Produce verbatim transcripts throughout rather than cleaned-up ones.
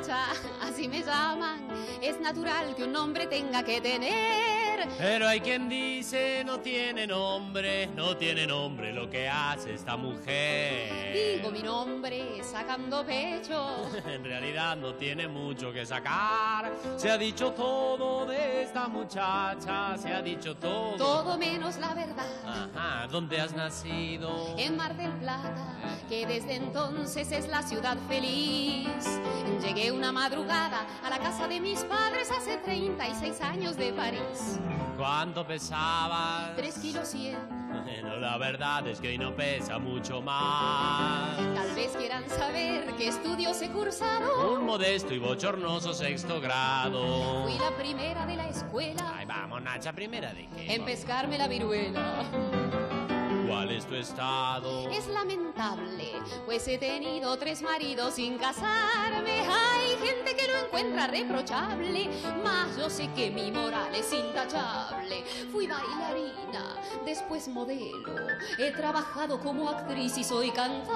Nacha, así me llaman. Es natural que un nombre tenga que tener. Pero hay quien dice no tiene nombre, no tiene nombre lo que hace esta mujer. Digo mi nombre sacando pecho. En realidad no tiene mucho que sacar. Se ha dicho todo de esta muchacha, se ha dicho todo. Todo menos la verdad. Ajá, ¿dónde has nacido? En Mar del Plata, que desde entonces es la ciudad feliz. Llegué una madrugada a la casa de mis padres hace treinta y seis años de París. ¿Cuánto pesabas? Tres kilos cien. Bueno, la verdad es que hoy no pesa mucho más. Tal vez quieran saber qué estudios he cursado. Un modesto y bochornoso sexto grado. Fui la primera de la escuela. Ay, vamos, Nacha, ¿primera de qué? En pescarme la viruela. ¿Cuál es tu estado? Es lamentable, pues he tenido tres maridos sin casarme. Hay gente que lo encuentra reprochable, mas yo sé que mi moral es intachable. Fui bailarina, después modelo, he trabajado como actriz y soy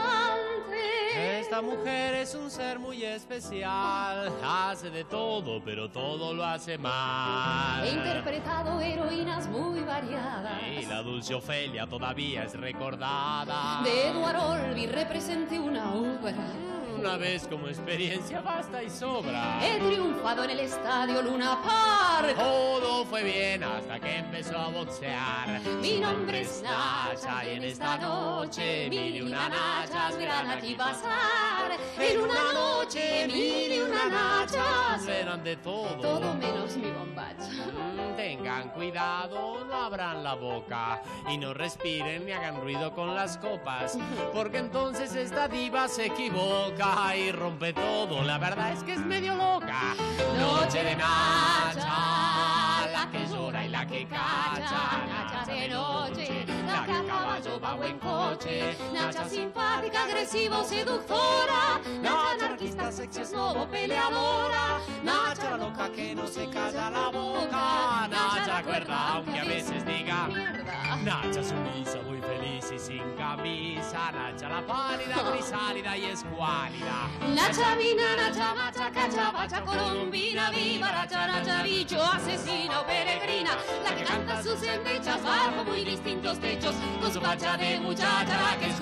cantante. Esta mujer es un ser muy especial, hace de todo, pero todo lo hace mal. He interpretado heroínas muy variadas. Y la dulce Ofelia todavía es recordada. De Eduardo Olvi representé una obra. Una vez como experiencia basta y sobra. He triunfado en el estadio Luna Park. Todo fue bien hasta que empezó a boxear. Mi nombre es Nacha y en esta noche mil y una nachas verán aquí pasar. En una noche mil y una nachas verán de todo. Todo menos mi bombacha. Mm, tengan cuidado, no abran la boca y no respiren ni hagan ruido con las copas, porque entonces esta diva se equivoca y rompe todo. La verdad es que es medio loca. Noche de Nacha, la que llora y la que cacha. Nacha de noche, la que a caballo va buen coche. Nacha simpática, agresiva o seductora. Nacha anarquista, sexy, snobo, peleadora. Nacha la loca que no se calla la boca. Nacha cuerda, aunque a veces diga mierda. Nacha sumisa, muy feliz y sin camisa. Nacha la pálida, crisálida y escuálida. Nacha mina, Nacha macha, cacha, bacha, colombina, viva, Nacha, Nacha, bicho, asesina o peregrina. La que canta sus endechas bajo muy distintos techos, con su facha de muchacha, la que